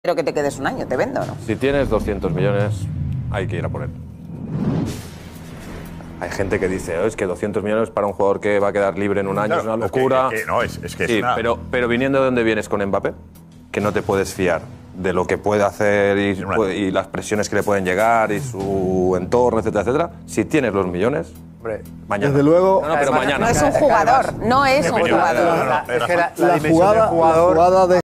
Quiero que te quedes un año, te vendo, ¿no? Si tienes 200 millones, hay que ir a por él. Hay gente que dice, es que 200 millones para un jugador que va a quedar libre en un año es una locura. Sí, pero viniendo de donde vienes con Mbappé, que no te puedes fiar de lo que puede hacer y las presiones que le pueden llegar y su entorno, etcétera, etcétera. Si tienes los millones, mañana. Desde luego. No, pero mañana. No es un jugador, no es un jugador. La jugada de